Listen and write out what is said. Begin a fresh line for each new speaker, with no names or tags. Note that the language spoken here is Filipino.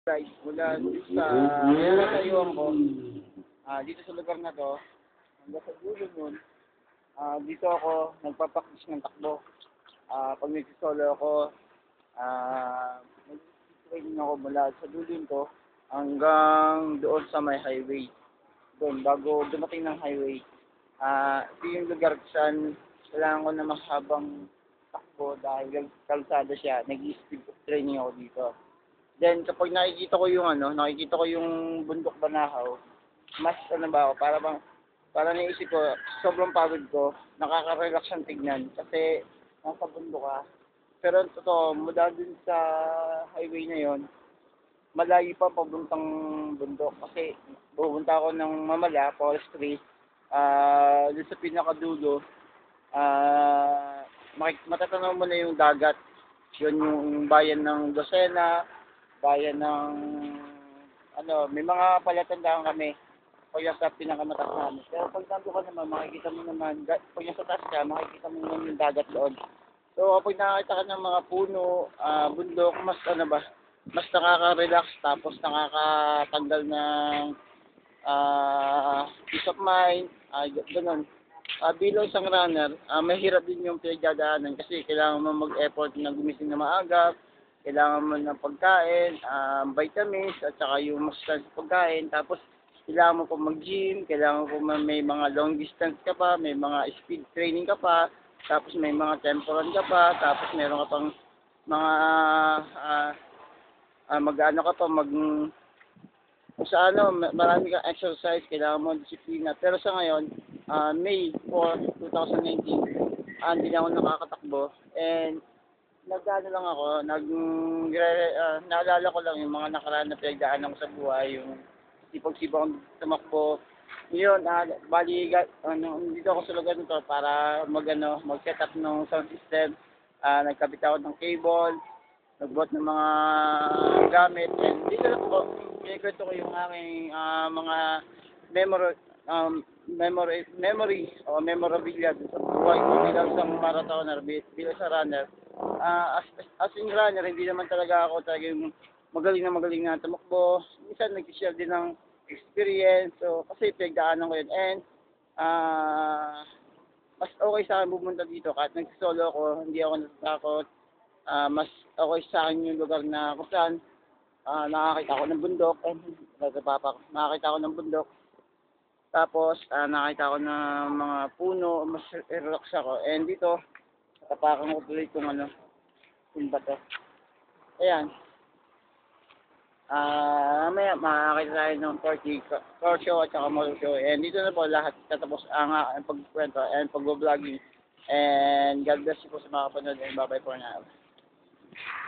Guys, mula sa natayuan ko, dito sa lugar na to, hanggang sa dulo nun, dito ako nagpapaktis ng takbo. Pag nagsisolo ako, nag-training ako mula sa dulo to hanggang doon sa may highway. Doon, bago dumating ng highway. Ito yung lugar kung saan kailangan ko na mahabang takbo dahil kalsada siya. Nag-speed training ako dito. Then kapag nakikita ko yung bundok Banahaw, mas para naisip ko, sobrang pagod ko, nakaka-relax siyang tignan kasi nasa bundok ka. Pero totoo, mula dun sa highway na yon, malayo pa pabuntang bundok kasi pupunta ako ng Mamala, Forestry, dun sa pinakadulo, matatanaw mo na yung dagat. Yun yung bayan ng Lucena, bayan ng may mga palatandaan kami pag nasa pinakamataas namin. Pero pag nandun ka naman, makikita mo naman, pag nasa taas ka, makikita mo naman yung dagat doon. So kapag nakakita ka ng mga puno, bundok, mas nakaka-relax, tapos nakakatanggal ng peace of mind, ganun. Bilang isang runner, mahirap din yung pinagdadaanan kasi kailangan mo mag-effort na gumising na maaga, kailangan mo ng pagkain, vitamins, at saka yung masustansya pagkain. Tapos, kailangan mo pa mag-gym, kailangan mo pa may mga long distance ka pa, may mga speed training ka pa, tapos may mga temporal ka pa, tapos meron ka pang mga marami kang exercise, kailangan mo disiplina. Pero sa ngayon, May 4, 2019, hindi na ako nakakatakbo. And naalala ko lang yung mga nakaraan na pinagdaanan ko sa buhay, yung sipag-sipag akong tumakbo. Yun, dito ako sa lugar nito para mag-set up ng sound system. Nagkabit ako ng cable, nagbuhat ng mga gamit, and dito lang po, kinikwento ko yung aking mga memory o memorabilia sa buhay ko bilang isang marathoner, bilang sa runner. As in runner, hindi naman talaga ako yung magaling na tumakbo. Minsan nag-share din ng experience, so kasi pinagdaanan ko yun. And mas okay sa akin pumunta dito kahit nagsisolo ako, hindi ako natatakot. Mas okay sa akin yung lugar na kung saan nakakita ko ng bundok, nakakita ko ng bundok. Tapos, nakita ko ng mga puno, mas relax ako. And dito, tapakan ko tuloy kung yung bato. Ayan. Mamaya, makakita tayo ng 40 car show at saka motor show. And dito na po lahat tatapos ang pagkwento and pag-vlogging. And God bless you po sa mga kapanood. And bye-bye for now.